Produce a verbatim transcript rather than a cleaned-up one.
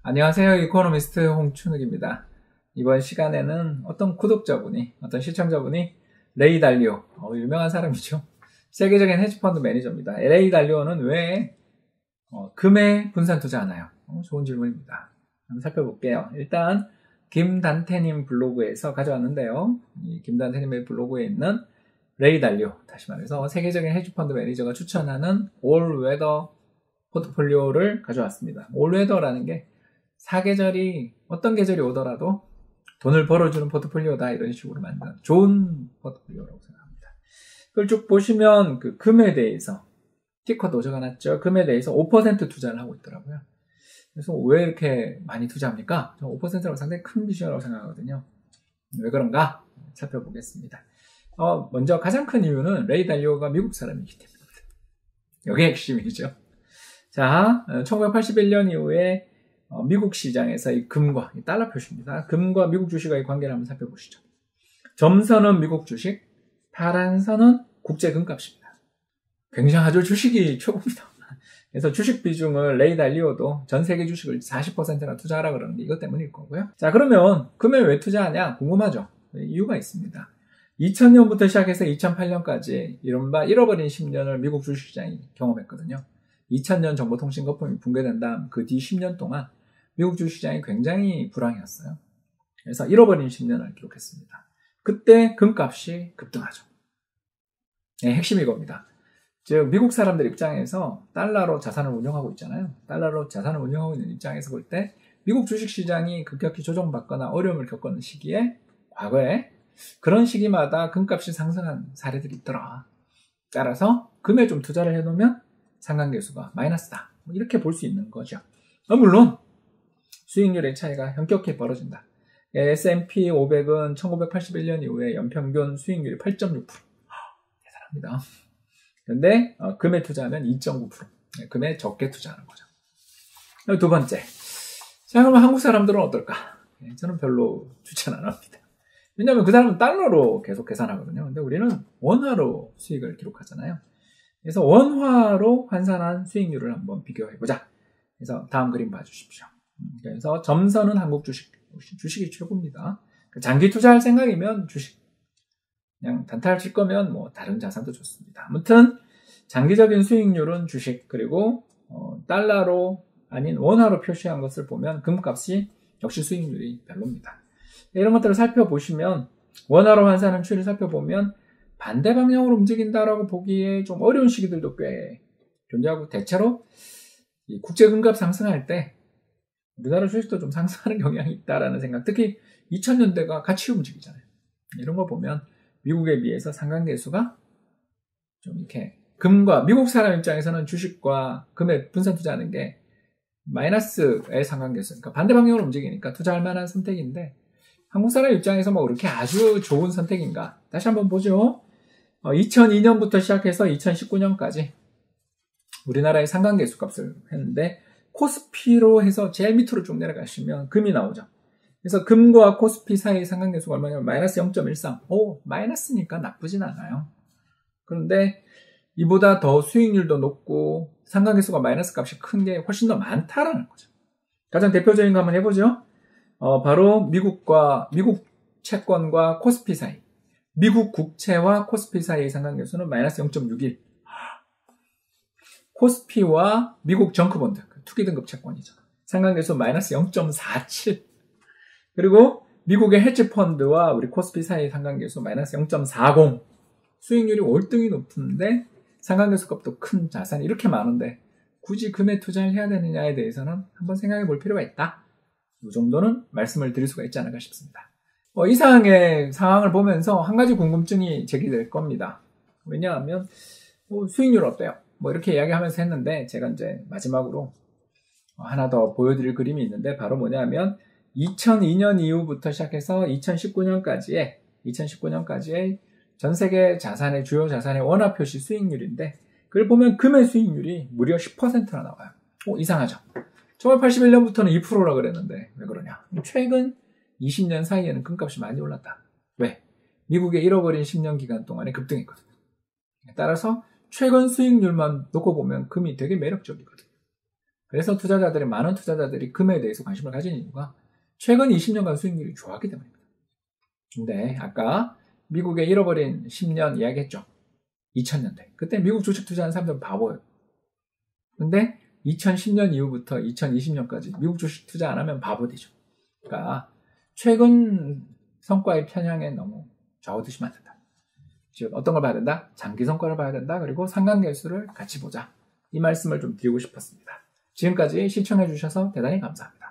안녕하세요. 이코노미스트 홍춘욱입니다. 이번 시간에는 어떤 구독자분이, 어떤 시청자분이 레이 달리오, 어, 유명한 사람이죠. 세계적인 헤지펀드 매니저입니다. 레이 달리오는 왜 어, 금에 분산 투자하나요? 어, 좋은 질문입니다. 한번 살펴볼게요. 일단 김단태님 블로그에서 가져왔는데요. 이 김단태님의 블로그에 있는 레이 달리오, 다시 말해서 세계적인 헤지펀드 매니저가 추천하는 올웨더 포트폴리오를 가져왔습니다. 올웨더라는 게 사계절이 어떤 계절이 오더라도 돈을 벌어주는 포트폴리오다, 이런 식으로 만든 좋은 포트폴리오라고 생각합니다. 그걸 쭉 보시면 그 금에 대해서 티커도 적어놨죠. 금에 대해서 오 퍼센트 투자를 하고 있더라고요. 그래서 왜 이렇게 많이 투자합니까? 저 오 퍼센트라고 상당히 큰 비중이라고 생각하거든요. 왜 그런가 살펴보겠습니다. 어, 먼저 가장 큰 이유는 레이 달리오가 미국 사람이기 때문입니다. 이게 핵심이죠. 자, 천구백팔십일 년 이후에 미국 시장에서 이 금과, 이 달러 표시입니다. 금과 미국 주식의 관계를 한번 살펴보시죠. 점선은 미국 주식, 파란 선은 국제 금값입니다. 굉장하죠. 주식이 최고입니다. 그래서 주식 비중을 레이 달리오도 전 세계 주식을 사십 퍼센트나 투자하라 그러는 게 이것 때문일 거고요. 자, 그러면 금에 왜 투자하냐? 궁금하죠. 이유가 있습니다. 이천 년부터 시작해서 이천팔 년까지 이른바 잃어버린 십 년을 미국 주식시장이 경험했거든요. 이천 년 정보통신 거품이 붕괴된 다음 그 뒤 십 년 동안 미국 주식시장이 굉장히 불황이었어요. 그래서 잃어버린 십 년을 기록했습니다. 그때 금값이 급등하죠. 네, 핵심이 이겁니다. 즉 미국 사람들 입장에서 달러로 자산을 운용하고 있잖아요. 달러로 자산을 운용하고 있는 입장에서 볼 때 미국 주식시장이 급격히 조정받거나 어려움을 겪는 시기에 과거에 그런 시기마다 금값이 상승한 사례들이 있더라. 따라서 금에 좀 투자를 해놓으면 상관계수가 마이너스다, 이렇게 볼 수 있는 거죠. 물론 수익률의 차이가 현격히 벌어진다. 에스 앤 피 오백은 천구백팔십일 년 이후에 연평균 수익률이 팔 점 육 퍼센트. 대단합니다. 그런데 어, 금에 투자하면 이 점 구 퍼센트. 네, 금에 적게 투자하는 거죠. 두 번째. 자, 그러면 한국 사람들은 어떨까? 네, 저는 별로 추천 안 합니다. 왜냐하면 그 사람은 달러로 계속 계산하거든요. 근데 우리는 원화로 수익을 기록하잖아요. 그래서 원화로 환산한 수익률을 한번 비교해보자. 그래서 다음 그림 봐주십시오. 그래서 점선은 한국 주식, 주식이 최고입니다. 장기 투자할 생각이면 주식, 그냥 단타를 칠 거면 뭐 다른 자산도 좋습니다. 아무튼 장기적인 수익률은 주식, 그리고 어, 달러로 아닌 원화로 표시한 것을 보면 금값이 역시 수익률이 별로입니다. 이런 것들을 살펴보시면 원화로 환산하는 추이를 살펴보면 반대 방향으로 움직인다라고 보기에 좀 어려운 시기들도 꽤 존재하고, 대체로 이 국제 금값 상승할 때 우리나라 주식도 좀 상승하는 경향이 있다라는 생각, 특히 이천 년대가 같이 움직이잖아요. 이런 거 보면 미국에 비해서 상관계수가 좀 이렇게, 금과 미국 사람 입장에서는 주식과 금에 분산 투자하는 게 마이너스의 상관계수, 그러니까 반대 방향으로 움직이니까 투자할 만한 선택인데, 한국 사람 입장에서 뭐 그렇게 아주 좋은 선택인가? 다시 한번 보죠. 어, 이천이 년부터 시작해서 이천십구 년까지 우리나라의 상관계수 값을 했는데, 코스피로 해서 제일 밑으로 쭉 내려가시면 금이 나오죠. 그래서 금과 코스피 사이의 상관계수가 얼마냐면 마이너스 영 점 일삼. 오, 마이너스니까 나쁘진 않아요. 그런데 이보다 더 수익률도 높고 상관계수가 마이너스 값이 큰 게 훨씬 더 많다라는 거죠. 가장 대표적인 거 한번 해보죠. 어, 바로 미국과, 미국 채권과 코스피 사이. 미국 국채와 코스피 사이의 상관계수는 마이너스 영 점 육일. 코스피와 미국 정크본드, 투기 등급 채권이죠. 상관계수 마이너스 영 점 사칠. 그리고 미국의 헤지펀드와 우리 코스피 사이의 상관계수 마이너스 영 점 사공. 수익률이 월등히 높은데 상관계수 값도 큰 자산이 이렇게 많은데 굳이 금에 투자를 해야 되느냐에 대해서는 한번 생각해 볼 필요가 있다. 이 정도는 말씀을 드릴 수가 있지 않을까 싶습니다. 어, 이상의 상황을 보면서 한 가지 궁금증이 제기될 겁니다. 왜냐하면 뭐 수익률 어때요? 뭐 이렇게 이야기하면서 했는데, 제가 이제 마지막으로 하나 더 보여드릴 그림이 있는데, 바로 뭐냐면 이천이 년 이후부터 시작해서 이천십구 년까지의 이천십구 년까지의 전 세계 자산의, 주요 자산의 원화 표시 수익률인데, 그걸 보면 금의 수익률이 무려 십 퍼센트나 나와요. 오, 이상하죠? 천구백팔십일 년부터는 이 퍼센트라 그랬는데 왜 그러냐? 최근 이십 년 사이에는 금값이 많이 올랐다. 왜? 미국의 잃어버린 십 년 기간 동안에 급등했거든요. 따라서 최근 수익률만 놓고 보면 금이 되게 매력적이거든요. 그래서 투자자들이, 많은 투자자들이 금에 대해서 관심을 가진 이유가 최근 이십 년간 수익률이 좋았기 때문입니다. 근데 아까 미국의 잃어버린 십 년 이야기했죠. 이천 년대. 그때 미국 주식 투자하는 사람들은 바보예요. 근데 이천십 년 이후부터 이천이십 년까지 미국 주식 투자 안 하면 바보 되죠. 그러니까 최근 성과의 편향에 너무 좌우드시면 안 된다. 즉 어떤 걸 봐야 된다? 장기 성과를 봐야 된다. 그리고 상관계수를 같이 보자. 이 말씀을 좀 드리고 싶었습니다. 지금까지 시청해 주셔서 대단히 감사합니다.